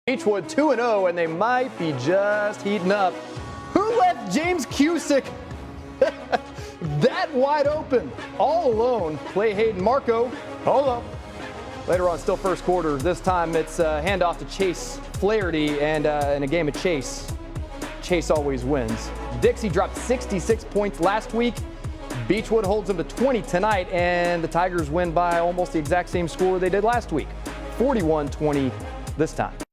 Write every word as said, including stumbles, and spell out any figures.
Beechwood two and oh, and they might be just heating up. Who left James Cusick that wide open, all alone? Play Hayden Marco. Hold up. Later on, still first quarter. This time it's a handoff to Chase Flaherty, and uh, in a game of chase, Chase always wins. Dixie dropped sixty-six points last week. Beechwood holds them to twenty tonight, and the Tigers win by almost the exact same score they did last week, forty-one twenty this time.